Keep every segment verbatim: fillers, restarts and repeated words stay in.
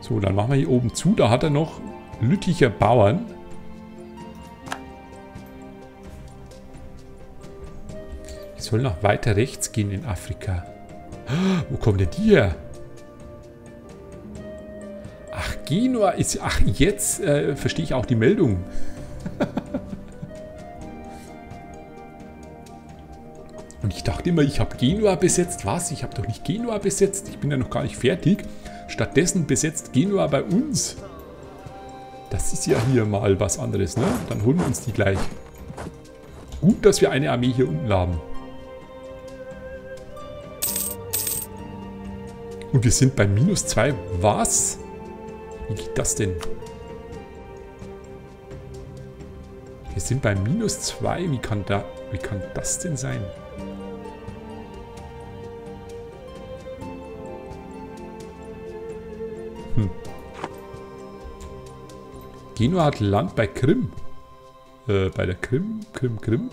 So, dann machen wir hier oben zu. Da hat er noch Lütticher Bauern. Ich soll noch weiter rechts gehen in Afrika. Wo kommen denn die her? Ach, Genua ist... Ach, jetzt äh, verstehe ich auch die Meldung. Und ich dachte immer, ich habe Genua besetzt. Was? Ich habe doch nicht Genua besetzt. Ich bin ja noch gar nicht fertig. Stattdessen besetzt Genua bei uns. Das ist ja hier mal was anderes, ne? Dann holen wir uns die gleich. Gut, dass wir eine Armee hier unten haben. Und wir sind bei minus zwei. Was? Wie geht das denn? Wir sind bei minus zwei. Wie kann, da, wie kann das denn sein? Hm. Genua hat Land bei Krim. Äh, bei der Krim, Krim, Krim.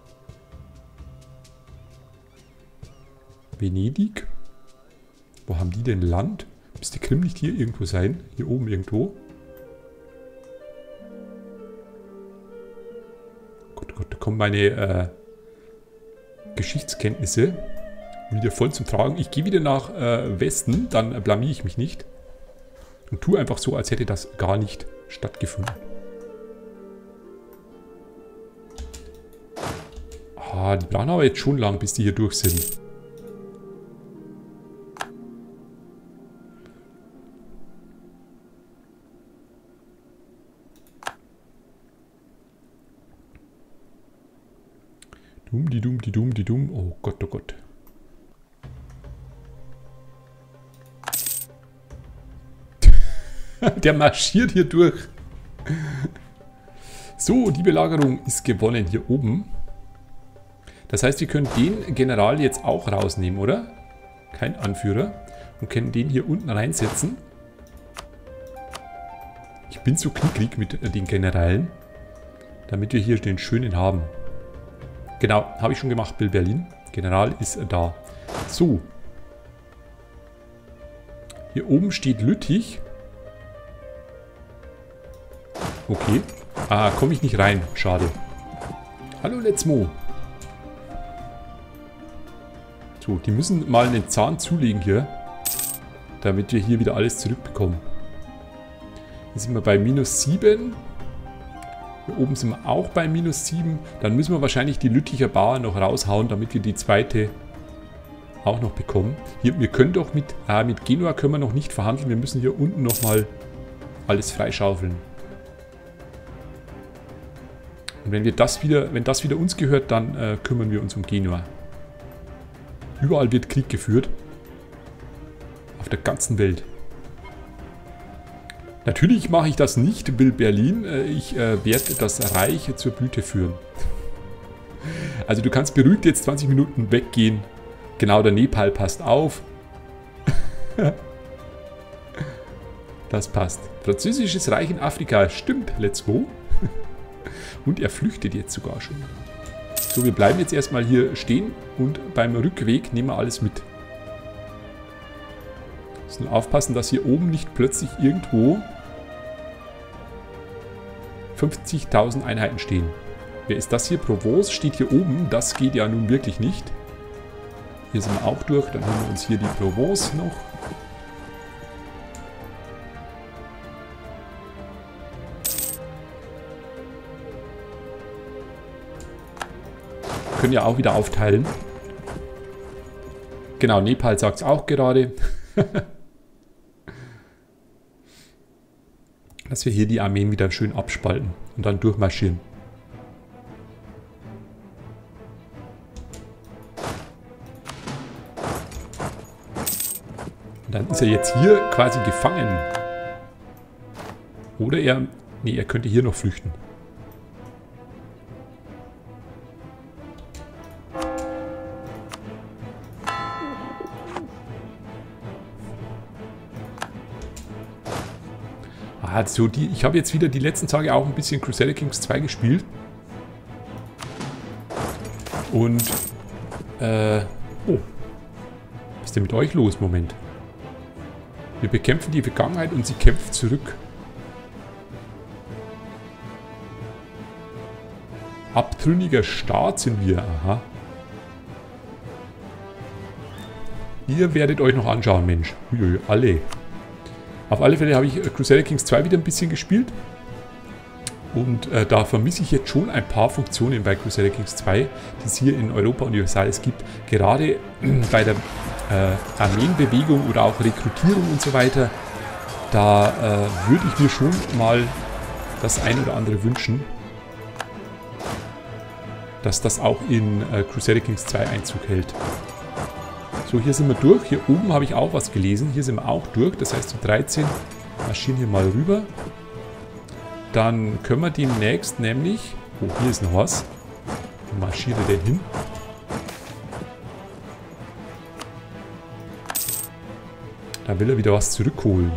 Venedig. Wo haben die denn Land? Müsste Krim nicht hier irgendwo sein? Hier oben irgendwo? Gut, gut, da kommen meine äh, Geschichtskenntnisse wieder voll zum Tragen. Ich gehe wieder nach äh, Westen, dann blamiere ich mich nicht. Und tue einfach so, als hätte das gar nicht stattgefunden. Ah, die brauchen aber jetzt schon lang, bis die hier durch sind. Dumm, die dumm, die dumm, die dumm. Oh Gott, oh Gott. Der marschiert hier durch. So, die Belagerung ist gewonnen hier oben. Das heißt, wir können den General jetzt auch rausnehmen, oder? Kein Anführer. Und können den hier unten reinsetzen. Ich bin so knickrig mit den Generalen. Damit wir hier den schönen haben. Genau, habe ich schon gemacht, Bill Berlin. General ist da. So. Hier oben steht Lüttich. Okay. Ah, komme ich nicht rein. Schade. Hallo, Letzmo. So, die müssen mal einen Zahn zulegen hier. Damit wir hier wieder alles zurückbekommen. Hier sind wir bei minus sieben. Hier oben sind wir auch bei minus sieben. Dann müssen wir wahrscheinlich die Lütticher Bauern noch raushauen, damit wir die zweite auch noch bekommen. Hier, wir können doch mit, äh, mit Genua können wir noch nicht verhandeln. Wir müssen hier unten nochmal alles freischaufeln. Und wenn wir das wieder, wenn das wieder uns gehört, dann äh, kümmern wir uns um Genua. Überall wird Krieg geführt. Auf der ganzen Welt. Natürlich mache ich das nicht, Bill Berlin. Ich äh, werde das Reich zur Blüte führen. Also du kannst beruhigt jetzt zwanzig Minuten weggehen. Genau, der Nepal passt auf. Das passt. Französisches Reich in Afrika. Stimmt, let's go. Und er flüchtet jetzt sogar schon. So, wir bleiben jetzt erstmal hier stehen und beim Rückweg nehmen wir alles mit. Müssen aufpassen, dass hier oben nicht plötzlich irgendwo fünfzigtausend Einheiten stehen. Wer ist das hier? Provence steht hier oben. Das geht ja nun wirklich nicht. Hier sind wir auch durch. Dann holen wir uns hier die Provence noch. Wir können ja auch wieder aufteilen. Genau, Nepal sagt es auch gerade. Dass wir hier die Armeen wieder schön abspalten und dann durchmarschieren. Und dann ist er jetzt hier quasi gefangen. Oder er... Nee, er könnte hier noch flüchten. Also die, ich habe jetzt wieder die letzten Tage auch ein bisschen Crusader Kings zwei gespielt. Und, äh, oh, was ist denn mit euch los? Moment. Wir bekämpfen die Vergangenheit und sie kämpft zurück. Abtrünniger Staat sind wir. Aha. Ihr werdet euch noch anschauen, Mensch. Uiui, alle. Auf alle Fälle habe ich Crusader Kings zwei wieder ein bisschen gespielt. Und äh, da vermisse ich jetzt schon ein paar Funktionen bei Crusader Kings zwei, die es hier in Europa Universalis gibt. Gerade äh, bei der äh, Armeenbewegung oder auch Rekrutierung und so weiter. Da äh, würde ich mir schon mal das ein oder andere wünschen, dass das auch in äh, Crusader Kings zwei Einzug hält. So, hier sind wir durch. Hier oben habe ich auch was gelesen. Hier sind wir auch durch. Das heißt, um dreizehn marschieren hier mal rüber. Dann können wir demnächst nämlich... Oh, hier ist noch was. Wo marschiert er denn hin? Da will er wieder was zurückholen.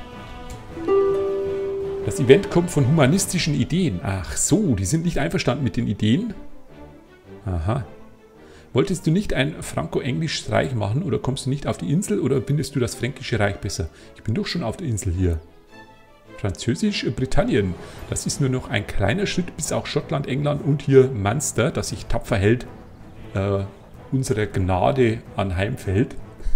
Das Event kommt von humanistischen Ideen. Ach so, die sind nicht einverstanden mit den Ideen. Aha. Wolltest du nicht ein Franco-Englisch-Streich machen oder kommst du nicht auf die Insel oder findest du das Fränkische Reich besser? Ich bin doch schon auf der Insel hier. Französisch-Britannien. Das ist nur noch ein kleiner Schritt bis auch Schottland, England und hier Munster, das sich tapfer hält, äh, unserer Gnade anheimfällt.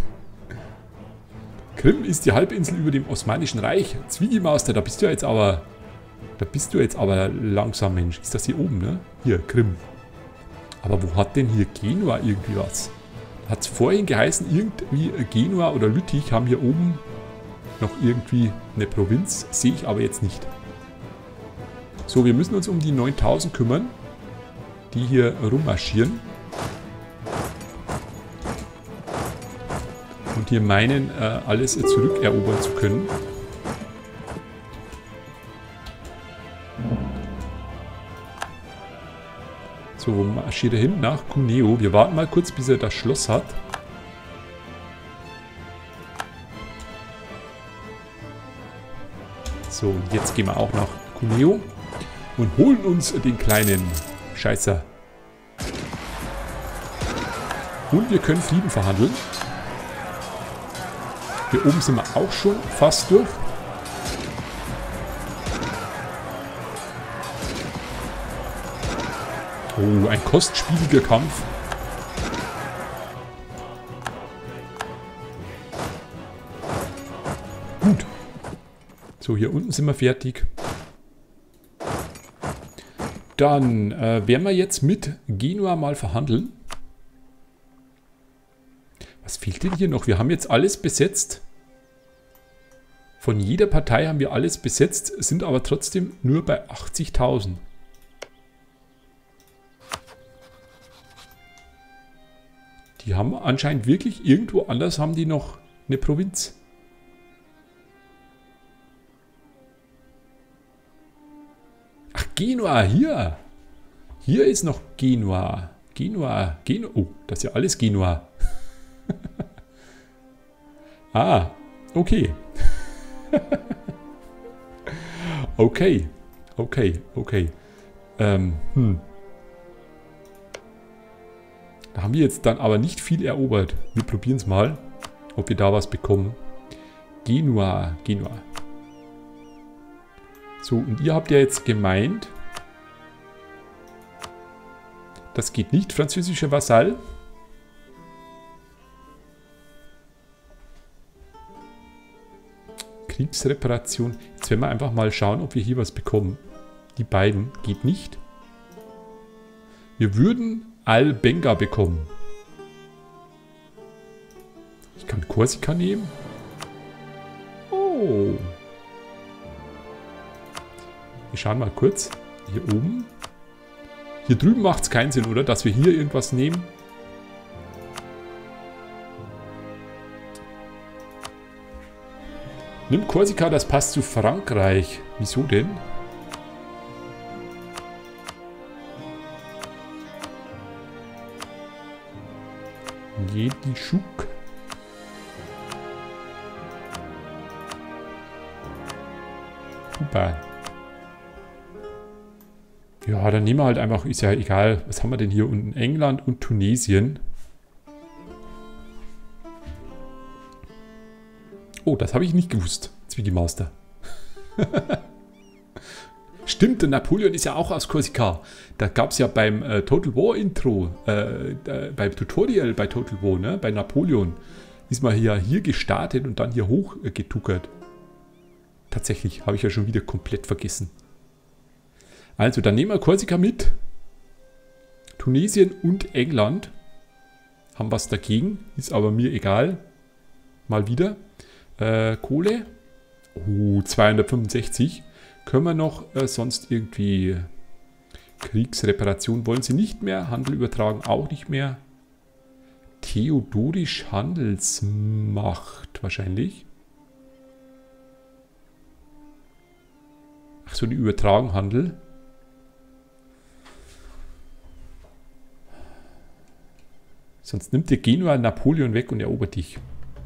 Krim ist die Halbinsel über dem Osmanischen Reich. Zwiegemaster, da bist du jetzt aber, da bist du jetzt aber langsam, Mensch. Ist das hier oben, ne? Hier, Krim. Aber wo hat denn hier Genua irgendwie was? Hat es vorhin geheißen, irgendwie Genua oder Lüttich haben hier oben noch irgendwie eine Provinz. Sehe ich aber jetzt nicht. So, wir müssen uns um die neuntausend kümmern, die hier rummarschieren. Und hier meinen, äh, alles zurückerobern zu können. So, wo marschiert er hin? Nach Cuneo. Wir warten mal kurz, bis er das Schloss hat. So, und jetzt gehen wir auch nach Cuneo und holen uns den kleinen Scheißer. Und wir können Frieden verhandeln. Hier oben sind wir auch schon fast durch. Oh, ein kostspieliger Kampf. Gut. So, hier unten sind wir fertig. Dann äh, werden wir jetzt mit Genua mal verhandeln. Was fehlt denn hier noch? Wir haben jetzt alles besetzt. Von jeder Partei haben wir alles besetzt, sind aber trotzdem nur bei achtzigtausend. Die haben anscheinend wirklich irgendwo anders haben die noch eine Provinz. Ach, Genua, hier. Hier ist noch Genua. Genua, Genua. Oh, das ist ja alles Genua. Ah, okay. okay, okay, okay. Ähm, hm. Da haben wir jetzt dann aber nicht viel erobert. Wir probieren es mal, ob wir da was bekommen. Genua, Genua. So, und ihr habt ja jetzt gemeint, das geht nicht, französischer Vasall. Kriegsreparation. Jetzt werden wir einfach mal schauen, ob wir hier was bekommen. Die beiden geht nicht. Wir würden Albenga bekommen. Ich kann Korsika nehmen. Oh. Wir schauen mal kurz. Hier oben. Hier drüben macht es keinen Sinn, oder? Dass wir hier irgendwas nehmen. Nimm Korsika, das passt zu Frankreich. Wieso denn? Jedischuk. Super. Ja, dann nehmen wir halt einfach, ist ja egal, was haben wir denn hier unten? England und Tunesien. Oh, das habe ich nicht gewusst, Zwiegemaster. Stimmt, der Napoleon ist ja auch aus Korsika. Da gab es ja beim äh, Total War Intro, äh, äh, beim Tutorial bei Total War, ne, bei Napoleon, ist man hier, hier gestartet und dann hier hoch äh, getuckert. Tatsächlich, habe ich ja schon wieder komplett vergessen. Also, dann nehmen wir Korsika mit. Tunesien und England haben was dagegen, ist aber mir egal. Mal wieder. Äh, Kohle. Oh, zweihundertfünfundsechzig. Können wir noch äh, sonst irgendwie Kriegsreparation wollen sie nicht mehr. Handel übertragen auch nicht mehr. Theodorisch Handelsmacht wahrscheinlich. Ach so, die übertragen Handel. Sonst nimmt der Genua Napoleon weg und erobert dich.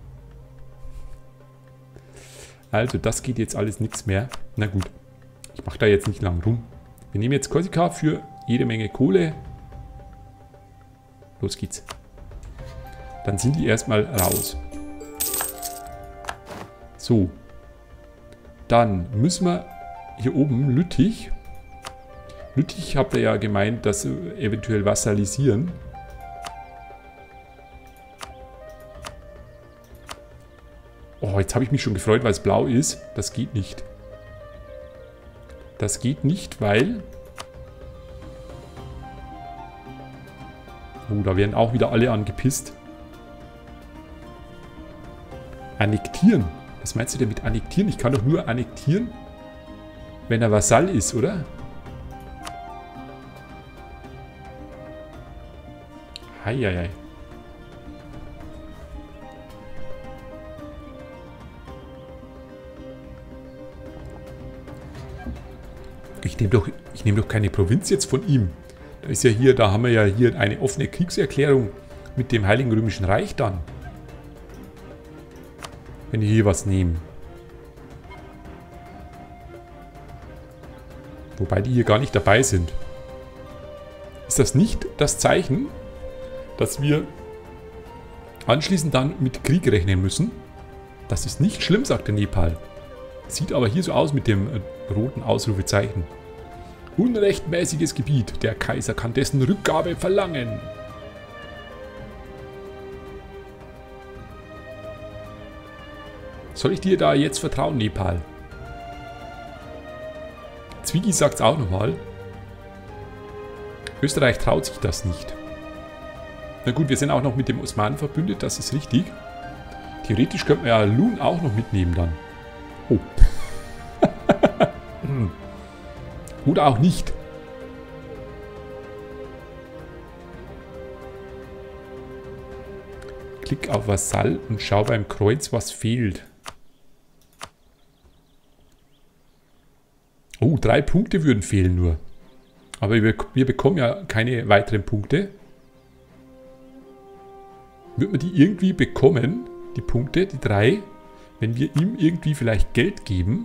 Also das geht jetzt alles nichts mehr. Na gut, ich mache da jetzt nicht lang rum. Wir nehmen jetzt Korsika für jede Menge Kohle. Los geht's. Dann sind die erstmal raus. So. Dann müssen wir hier oben Lüttich. Lüttich habt ihr ja gemeint, dass eventuell vassalisieren. Oh, jetzt habe ich mich schon gefreut, weil es blau ist. Das geht nicht. Das geht nicht, weil... Oh, da werden auch wieder alle angepisst. Annektieren. Was meinst du denn mit annektieren? Ich kann doch nur annektieren, wenn er Vasall ist, oder? Heieiei. Ich nehme doch, ich nehme doch keine Provinz jetzt von ihm. Da ist ja hier, da haben wir ja hier eine offene Kriegserklärung mit dem Heiligen Römischen Reich dann. Wenn ich hier was nehme. Wobei die hier gar nicht dabei sind. Ist das nicht das Zeichen, dass wir anschließend dann mit Krieg rechnen müssen? Das ist nicht schlimm, sagt der Nepal. Sieht aber hier so aus mit dem äh, roten Ausrufezeichen. Unrechtmäßiges Gebiet. Der Kaiser kann dessen Rückgabe verlangen. Soll ich dir da jetzt vertrauen, Nepal? Zwiegi sagt es auch nochmal. Österreich traut sich das nicht. Na gut, wir sind auch noch mit dem Osmanen verbündet, das ist richtig. Theoretisch könnten wir ja Lun auch noch mitnehmen dann. Oh. Oder auch nicht. Klick auf Vasall und schau beim Kreuz, was fehlt. Oh, drei Punkte würden fehlen nur. Aber wir, wir bekommen ja keine weiteren Punkte. Wird man die irgendwie bekommen, die Punkte, die drei, wenn wir ihm irgendwie vielleicht Geld geben?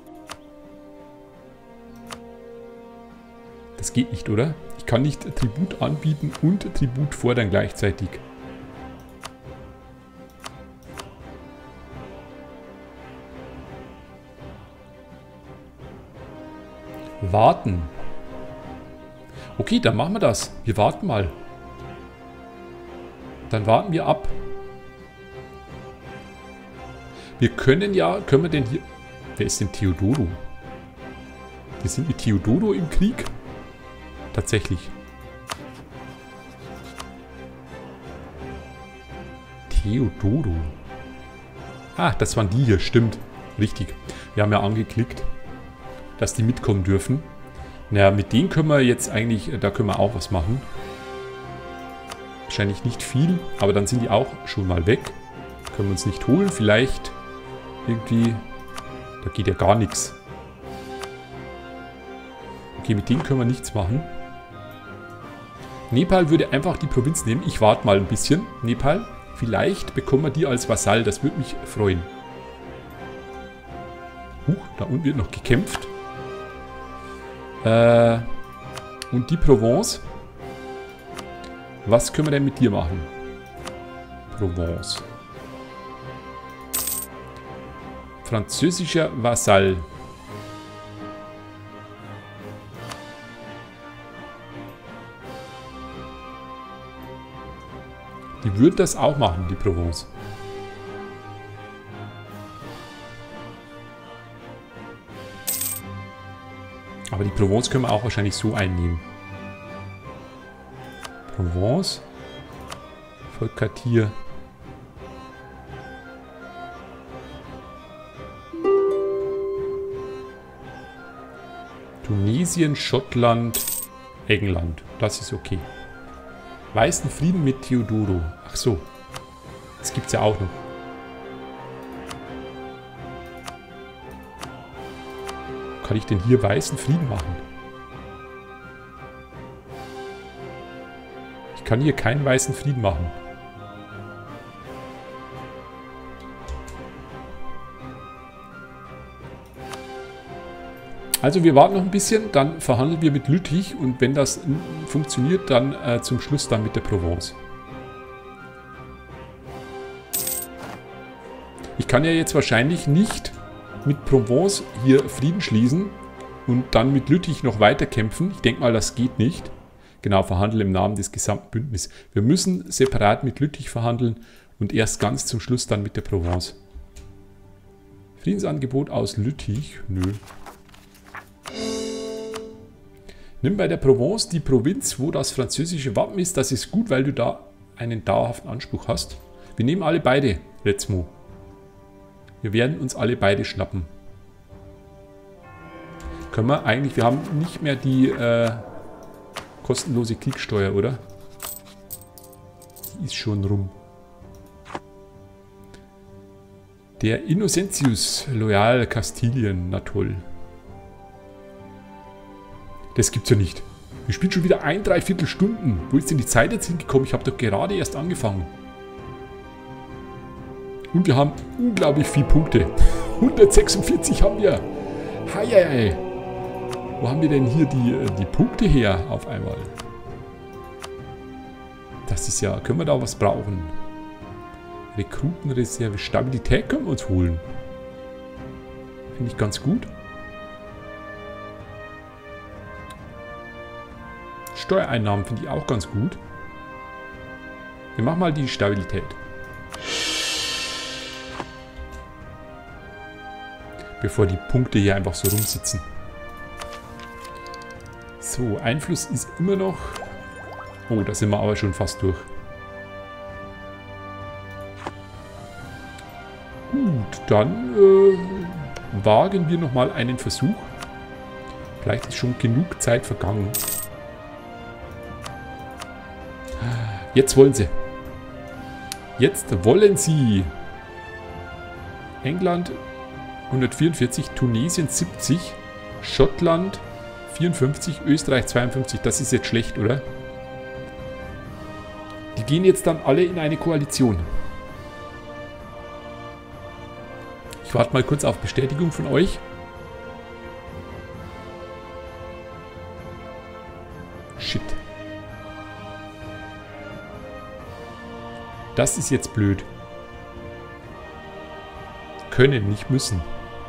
Das geht nicht, oder? Ich kann nicht Tribut anbieten und Tribut fordern gleichzeitig. Warten. Okay, dann machen wir das. Wir warten mal. Dann warten wir ab. Wir können ja, können wir denn hier... Wer ist denn Theodoro? Wir sind mit Theodoro im Krieg. Tatsächlich. Theodoro. Ach, das waren die hier, stimmt. Richtig. Wir haben ja angeklickt, dass die mitkommen dürfen. Naja, mit denen können wir jetzt eigentlich, da können wir auch was machen. Wahrscheinlich nicht viel, aber dann sind die auch schon mal weg. Können wir uns nicht holen, vielleicht irgendwie, da geht ja gar nichts. Okay, mit denen können wir nichts machen. Nepal würde einfach die Provinz nehmen. Ich warte mal ein bisschen. Nepal, vielleicht bekommen wir die als Vasall, das würde mich freuen. Huch, da unten wird noch gekämpft. Äh, und die Provence. Was können wir denn mit dir machen? Provence. Französischer Vasall. Die würden das auch machen, die Provence. Aber die Provence können wir auch wahrscheinlich so einnehmen. Provence. Volkquartier. Tunesien, Schottland, England. Das ist okay. Weißen Frieden mit Theodoro. Ach so. Das gibt es ja auch noch. Kann ich denn hier weißen Frieden machen? Ich kann hier keinen weißen Frieden machen. Also wir warten noch ein bisschen, dann verhandeln wir mit Lüttich und wenn das funktioniert, dann äh, zum Schluss dann mit der Provence. Ich kann ja jetzt wahrscheinlich nicht mit Provence hier Frieden schließen und dann mit Lüttich noch weiter kämpfen. Ich denke mal, das geht nicht. Genau, verhandeln im Namen des gesamten Bündnisses. Wir müssen separat mit Lüttich verhandeln und erst ganz zum Schluss dann mit der Provence. Friedensangebot aus Lüttich? Nö. Nimm bei der Provence die Provinz, wo das französische Wappen ist. Das ist gut, weil du da einen dauerhaften Anspruch hast. Wir nehmen alle beide, Letzmo. Wir werden uns alle beide schnappen. Können wir eigentlich, wir haben nicht mehr die äh, kostenlose Kriegssteuer, oder? Die ist schon rum. Der Innocentius, loyal Kastilien, na toll. Das gibt's ja nicht. Wir spielen schon wieder ein, dreiviertel Stunden. Wo ist denn die Zeit jetzt hingekommen? Ich habe doch gerade erst angefangen. Und wir haben unglaublich viele Punkte. hundertsechsundvierzig haben wir. Heieiei. Wo haben wir denn hier die, die Punkte her auf einmal? Das ist ja... Können wir da was brauchen? Rekrutenreserve. Stabilität können wir uns holen. Finde ich ganz gut. Steuereinnahmen finde ich auch ganz gut. Wir machen mal die Stabilität. Bevor die Punkte hier einfach so rumsitzen. So, Einfluss ist immer noch... Oh, da sind wir aber schon fast durch. Gut, dann äh, wagen wir nochmal einen Versuch. Vielleicht ist schon genug Zeit vergangen. Jetzt wollen sie. Jetzt wollen sie. England hundertvierundvierzig, Tunesien siebzig, Schottland vierundfünfzig, Österreich zweiundfünfzig. Das ist jetzt schlecht, oder? Die gehen jetzt dann alle in eine Koalition. Ich warte mal kurz auf Bestätigung von euch. Shit. Das ist jetzt blöd. Können, nicht müssen.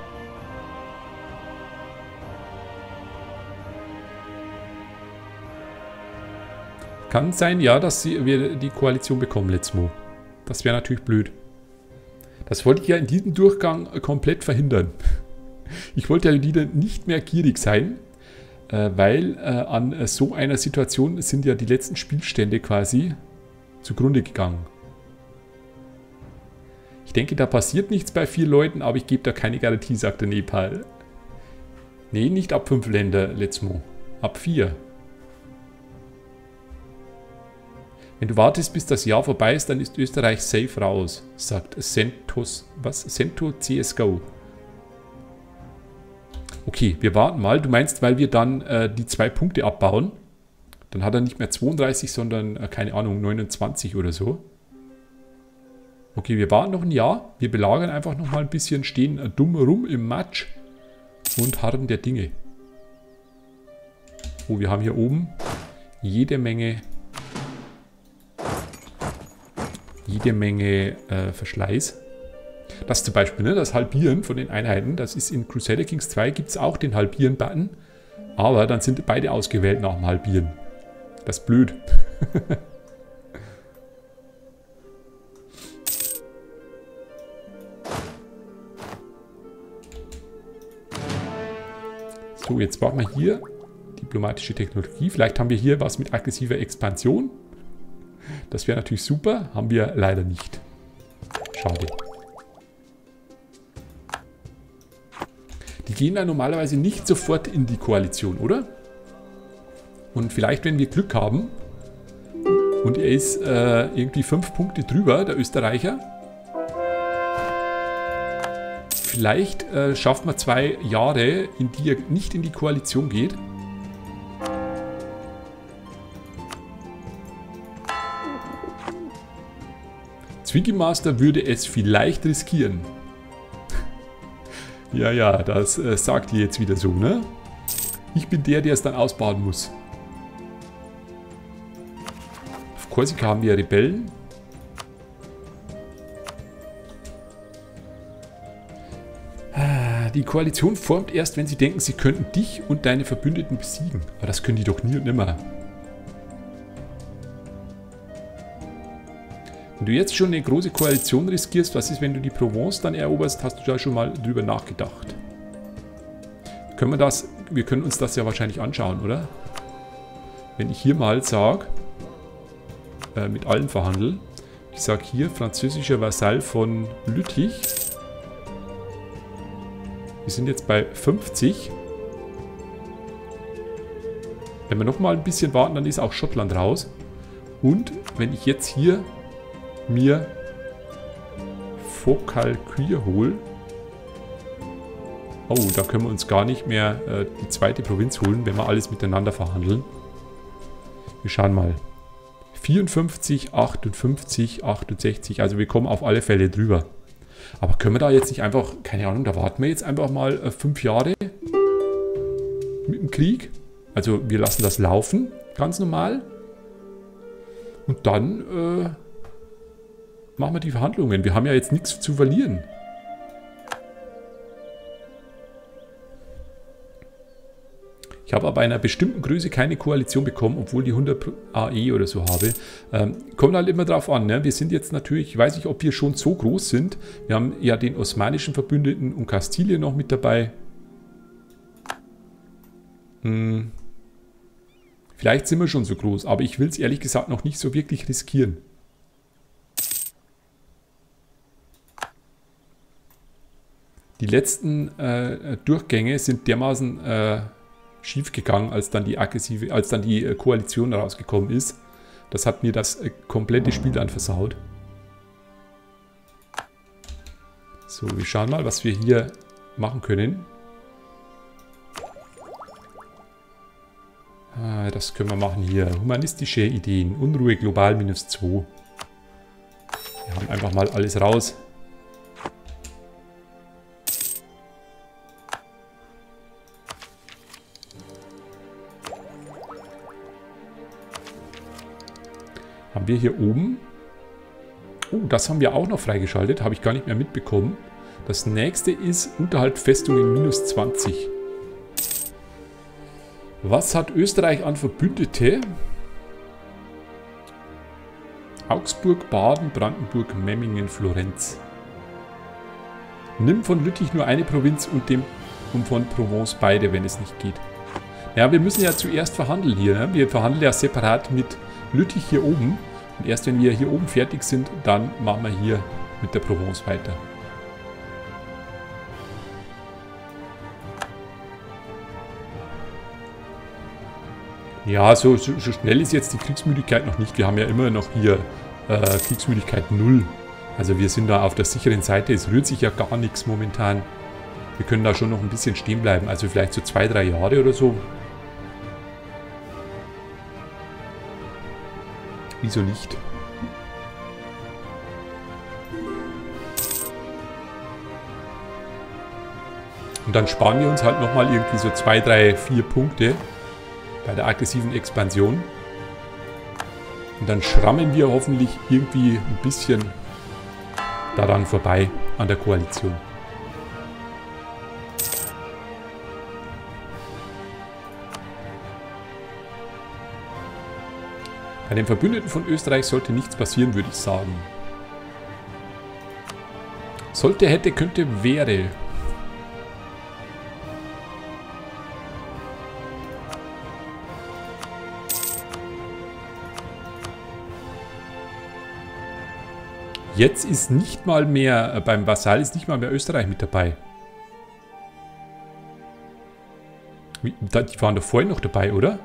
Kann sein, ja, dass sie, wir die Koalition bekommen, Letzmo. Das wäre natürlich blöd. Das wollte ich ja in diesem Durchgang komplett verhindern. Ich wollte ja wieder nicht mehr gierig sein, äh, weil äh, an äh, so einer Situation sind ja die letzten Spielstände quasi zugrunde gegangen. Ich denke, da passiert nichts bei vier Leuten, aber ich gebe da keine Garantie, sagt der Nepal. Nee, nicht ab fünf Länder, Letzmo. Ab vier. Wenn du wartest, bis das Jahr vorbei ist, dann ist Österreich safe raus, sagt Centos, was? Cento C S G O. Okay, wir warten mal. Du meinst, weil wir dann äh, die zwei Punkte abbauen? Dann hat er nicht mehr zweiunddreißig, sondern, äh, keine Ahnung, neunundzwanzig oder so. Okay, wir warten noch ein Jahr. Wir belagern einfach noch mal ein bisschen, stehen äh, dumm rum im Matsch und harren der Dinge. Oh, wir haben hier oben jede Menge... Jede Menge äh, Verschleiß. Das zum Beispiel, ne, das Halbieren von den Einheiten, das ist in Crusader Kings zwei, gibt es auch den Halbieren-Button, aber dann sind beide ausgewählt nach dem Halbieren. Das ist blöd. So, jetzt machen wir hier diplomatische Technologie. Vielleicht haben wir hier was mit aggressiver Expansion. Das wäre natürlich super. Haben wir leider nicht. Schade. Die gehen da normalerweise nicht sofort in die Koalition, oder? Und vielleicht, wenn wir Glück haben und er ist äh, irgendwie fünf Punkte drüber, der Österreicher, vielleicht äh, schafft man zwei Jahre, in die er nicht in die Koalition geht. Zwinky Master würde es vielleicht riskieren. Ja, ja, das äh, sagt ihr jetzt wieder so, ne? Ich bin der, der es dann ausbaden muss. Auf Korsika haben wir Rebellen. Die Koalition formt erst, wenn sie denken, sie könnten dich und deine Verbündeten besiegen. Aber das können die doch nie und nimmer. Wenn du jetzt schon eine große Koalition riskierst, was ist, wenn du die Provence dann eroberst, hast du da schon mal drüber nachgedacht. Können wir das, wir können uns das ja wahrscheinlich anschauen, oder? Wenn ich hier mal sage, äh, mit allen verhandeln, ich sage hier, französischer Vasall von Lüttich. Wir sind jetzt bei fünfzig. Wenn wir noch mal ein bisschen warten, dann ist auch Schottland raus. Und wenn ich jetzt hier mir Faucalquier hole, oh, da können wir uns gar nicht mehr äh, die zweite Provinz holen, wenn wir alles miteinander verhandeln. Wir schauen mal. vierundfünfzig, achtundfünfzig, achtundsechzig, also wir kommen auf alle Fälle drüber. Aber können wir da jetzt nicht einfach, keine Ahnung, da warten wir jetzt einfach mal äh, fünf Jahre mit dem Krieg. Also wir lassen das laufen, ganz normal. Und dann äh, machen wir die Verhandlungen. Wir haben ja jetzt nichts zu verlieren. Ich habe aber bei einer bestimmten Größe keine Koalition bekommen, obwohl die hundert A E oder so habe. Ähm, kommt halt immer drauf an. Ne? Wir sind jetzt natürlich, ich weiß nicht, ob wir schon so groß sind. Wir haben ja den osmanischen Verbündeten und Kastilien noch mit dabei. Hm. Vielleicht sind wir schon so groß, aber ich will es ehrlich gesagt noch nicht so wirklich riskieren. Die letzten äh, Durchgänge sind dermaßen äh, schief gegangen, als dann die aggressive, als dann die äh, Koalition rausgekommen ist. Das hat mir das äh, komplette Spiel dann versaut. So, wir schauen mal, was wir hier machen können. Ah, das können wir machen hier. Humanistische Ideen. Unruhe global minus zwei. Wir haben einfach mal alles raus. Haben wir hier oben. Oh, das haben wir auch noch freigeschaltet. Habe ich gar nicht mehr mitbekommen. Das nächste ist Unterhalt Festungen minus zwanzig. Was hat Österreich an Verbündete? Augsburg, Baden, Brandenburg, Memmingen, Florenz. Nimm von Lüttich nur eine Provinz und, dem, und von Provence beide, wenn es nicht geht. Ja, wir müssen ja zuerst verhandeln hier. Ne? Wir verhandeln ja separat mit Lüttich hier oben. Und erst wenn wir hier oben fertig sind, dann machen wir hier mit der Provence weiter. Ja, so, so, so schnell ist jetzt die Kriegsmüdigkeit noch nicht. Wir haben ja immer noch hier äh, Kriegsmüdigkeit null. Also wir sind da auf der sicheren Seite. Es rührt sich ja gar nichts momentan. Wir können da schon noch ein bisschen stehen bleiben. Also vielleicht so zwei, drei Jahre oder so. Wieso nicht? Und dann sparen wir uns halt nochmal irgendwie so zwei, drei, vier Punkte bei der aggressiven Expansion. Und dann schrammen wir hoffentlich irgendwie ein bisschen daran vorbei, an der Koalition. Bei den Verbündeten von Österreich sollte nichts passieren, würde ich sagen. Sollte, hätte, könnte, wäre. Jetzt ist nicht mal mehr, äh, beim Vasall ist nicht mal mehr Österreich mit dabei. Wie, da, die waren doch vorhin noch dabei, oder?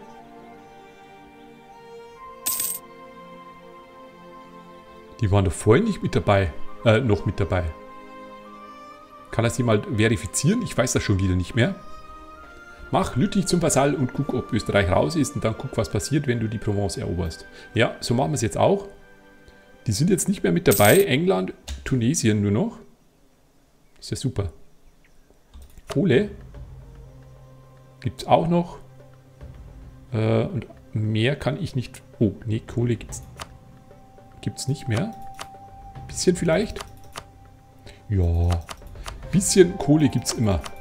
Die waren doch vorhin nicht mit dabei. Äh, noch mit dabei. Kann das jemand verifizieren? Ich weiß das schon wieder nicht mehr. Mach Lüttich zum Vasall und guck, ob Österreich raus ist. Und dann guck, was passiert, wenn du die Provence eroberst. Ja, so machen wir es jetzt auch. Die sind jetzt nicht mehr mit dabei. England, Tunesien nur noch. Ist ja super. Kohle. Gibt es auch noch. Äh, und mehr kann ich nicht... Oh, nee, Kohle gibt es gibt's nicht mehr. Bisschen vielleicht. Ja, bisschen Kohle gibt es immer.